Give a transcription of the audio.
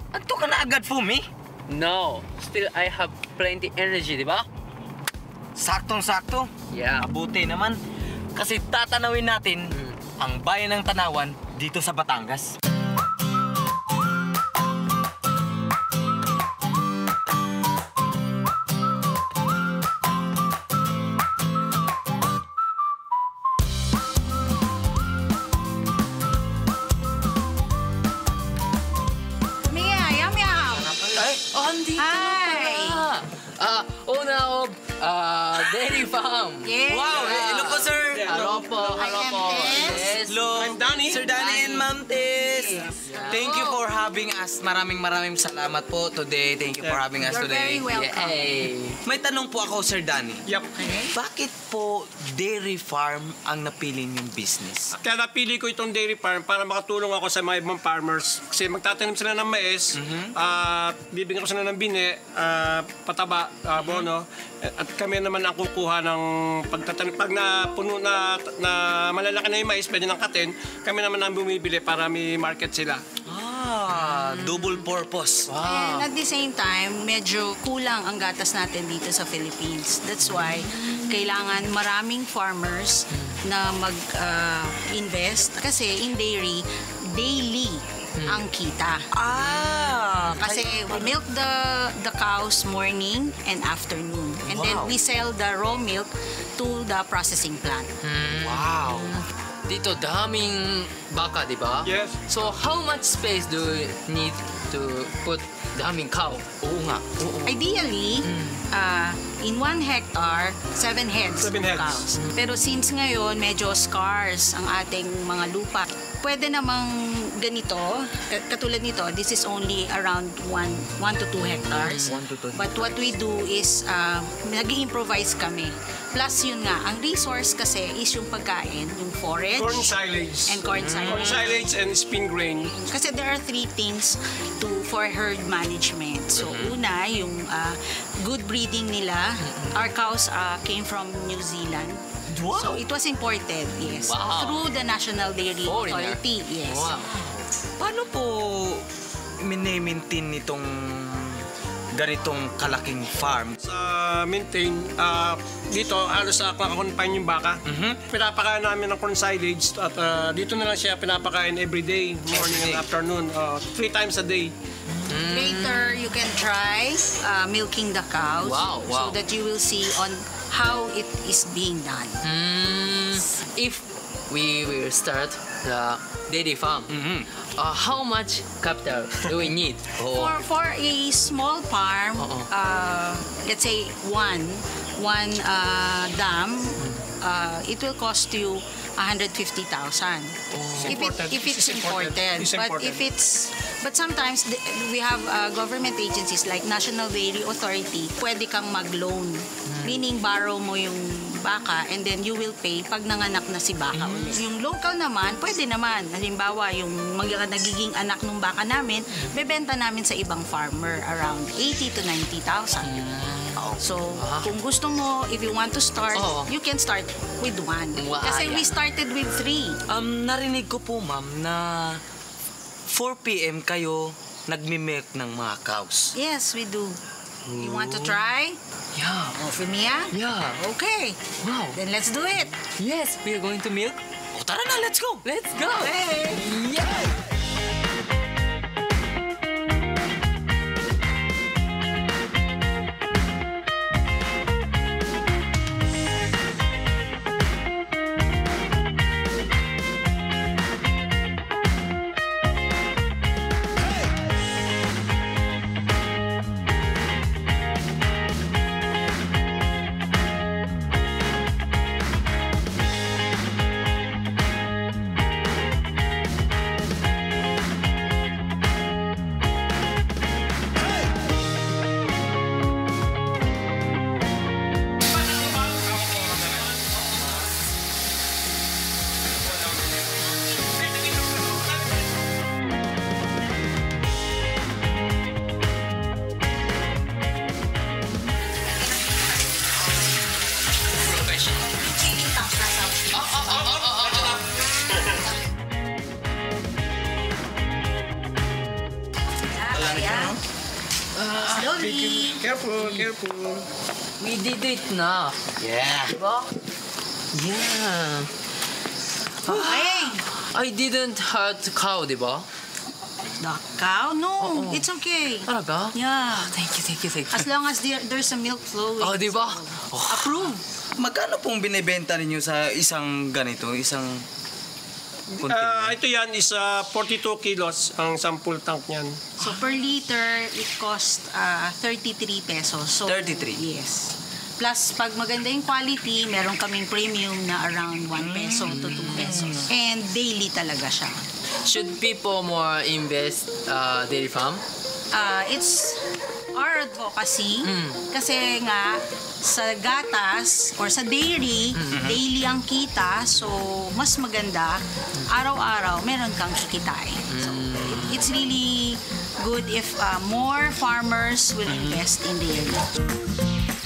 Anto ka na agad, Fumi? No, still I have plenty energy, di ba? Saktong-sakto. Yeah. Mabuti naman. Kasi tatanawin natin ang bayan ng Tanawan dito sa Batangas. Fumiya, Yamyam! Andito Hi! pala! Owner of Dairy Farm. Yes. Wow! Hello po, sir! Hello po, hello po. I am Tess. Yes. Hello, Sir Danny and Ma'am Tess. Yeah. Thank you for having us. Maraming salamat po today. Thank you for having us You're today. very welcome. Yay. May tanong po ako, Sir Danny. Yep. Bakit po dairy farm ang napili niyong business? Kaya napili ko itong dairy farm para makatulong ako sa mga ibang farmers. Kasi magtatanim sila ng mais, bibigyan ko sila ng bine, pataba, bono. At kami naman ang kukuha ng pagtatanim. Pag napuno na malalaki na yung mais, pwede nang katin, kami naman ang bumibili para may market sila. Double purpose. And at the same time, medyo kulang ang gatas natin dito sa Philippines. That's why kailangan maraming farmers na mag-invest. Kasi in dairy, daily ang kita. Kasi we milk the cows morning and afternoon. And then we sell the raw milk to the processing plant. Wow. Dito daming baka, di ba? Yes. So how much space do you need to put daming cow? Oo nga. Ideally, in 1 hectare, 7 heads of 7 heads. cows. Pero since ngayon, medyo scarce ang ating mga lupa, pwede namang ganito, katulad nito, this is only around 1 to 2 hectares. 1 to 2 But what we do is, nag-improvise kami. Plus yun nga, ang resource kasi is yung pagkain, yung forage. Corn silage. And corn silage. Corn silage and spin grain. Kasi there are 3 things for herd management. So, una, yung good breeding nila. Our cows came from New Zealand. Wow. So, it was imported, yes. Wow. Through the National Dairy Foreigner. Authority, yes. Wow. Paano po mini-maintain nitong ganitong kalaking farm? Sa maintain, dito halos kakakonfine yung baka. Pinapakain namin ng corn silage at dito na lang siya pinapakain every day, morning and afternoon, 3 times a day. Later, you can try milking the cows. Wow, wow. So that you will see on how it is being done. If we will start the dairy farm, how much capital do we need? For a small farm, let's say one dam, it will cost you 150,000. If it's imported. But sometimes we have government agencies like National Dairy Authority, pwede kang mag-loan. Meaning borrow mo yung baka and then you will pay pag nanganak na si baka ulit. Yung local naman, pwede naman. Halimbawa, yung nagiging anak ng baka namin, bebenta namin sa ibang farmer around 80 to 90,000. So, kung gusto mo, if you want to start, you can start with 1. Wow, Kasi we started with 3. Narinig ko po, ma'am, na 4 p.m. kayo nagmi-milk ng mga cows. Yes, we do. You want to try? Yeah. Oh, Fumiya? Yeah. Okay. Wow. Then let's do it. Yes, we are going to milk. O tara na, let's go! Let's go. Hey. Yeah. Slowly. Careful, careful. We did it na. Yeah. Diba? Yeah. Hey, I didn't hurt cow, diba? the cow? No, Oo. it's okay. Talaga? Yeah. Thank you, thank you, thank you. As long as there's a milk flowing. Oh, diba? So, Oh. approve. Magkano pong binibenta ninyo sa isang ganito? Isang container? Ito yan is 42 kilos ang sample tank niyan. So per liter, it cost 33 pesos. So, 33? Yes. Plus, pag maganda yung quality, meron kaming premium na around 1 peso to 2 pesos. And daily talaga siya. Should people more invest dairy farm? It's our advocacy kasi nga sa gatas or sa dairy, daily ang kita. So, mas maganda, araw-araw, meron kang kikitain. So, it's really good if more farmers will invest in dairy.